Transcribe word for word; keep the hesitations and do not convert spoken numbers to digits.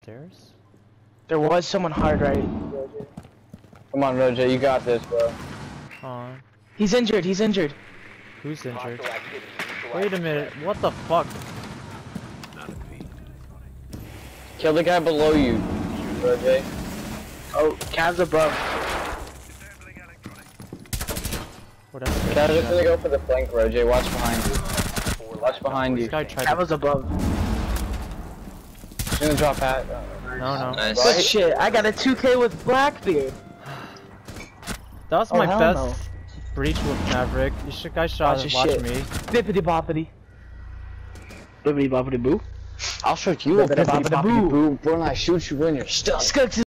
stairs? There was someone hard right. Come on, Roger, you got this, bro. On. He's injured, he's injured. Who's injured? Wait a minute, what the fuck? Kill the guy below you, Roger. Oh, Cav's above. What else? Cav's just gonna go for the flank, Roger. Watch behind you. Watch behind you. This guy tried Cav to... was above. He's gonna drop hat. No, no. Nice. Good shit, I got a two K with Blackbeard. That was Oh, my hell best no. breach with Maverick. You should guys shot Watch and your watch shit. me. Bippity boppity. Bippity boppity boo. I'll shoot you a Bippity bippity boppity boppity boo. boo. When I shoot you when you're stuck. Skunks